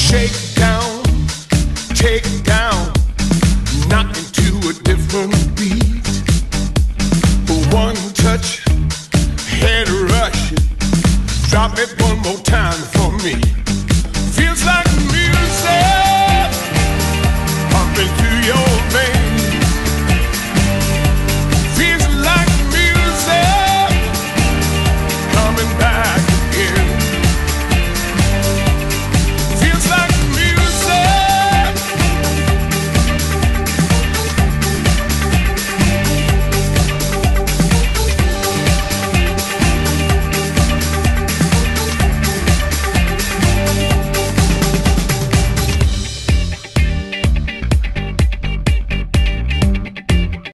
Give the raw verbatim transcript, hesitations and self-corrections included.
Shake down, take down, knock into a different beat. One touch, head rush, drop it one more time for me.